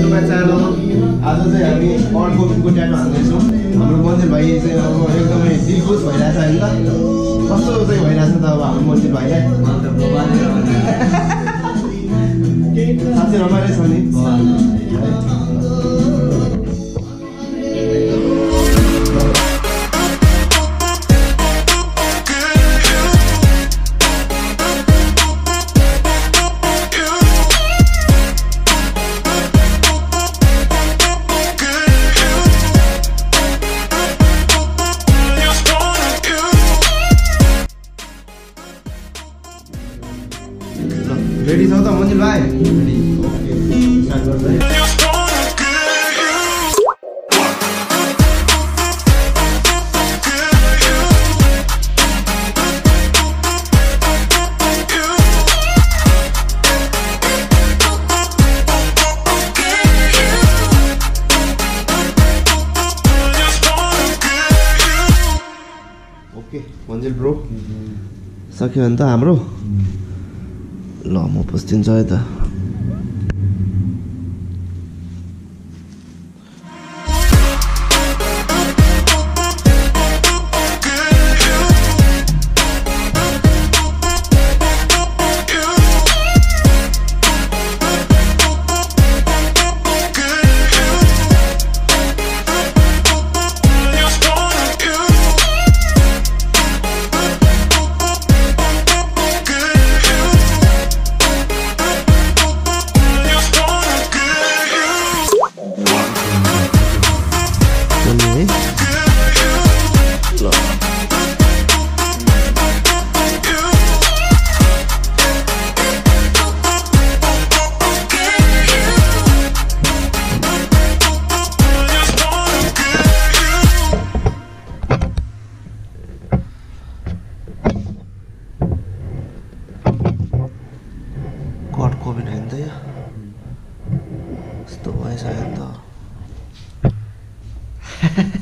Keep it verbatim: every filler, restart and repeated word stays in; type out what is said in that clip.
युट्युबमा च्यानल आज चाहिँ हामी अर्को फिल्मको ट्याटो हाल्दैछौँ। हाम्रो मन्दिर भाइ चाहिँ अब एकदमै दिलखुस भइरहेछ होइन त। कस्तो चाहिँ भइरहेछ त अब हाम्रो मन्दिर भाइलाई साँच्चै रमाइलो छ नि। रेडी छ त मन्दिर भाइ? ओके स्टार्ट गर्छ है। ओके मन्जिल ब्रो सक्यो भने त हाम्रो ल म पस्दिन्छु है त। God COVID होइन त यो यस्तो भएछ होइन त।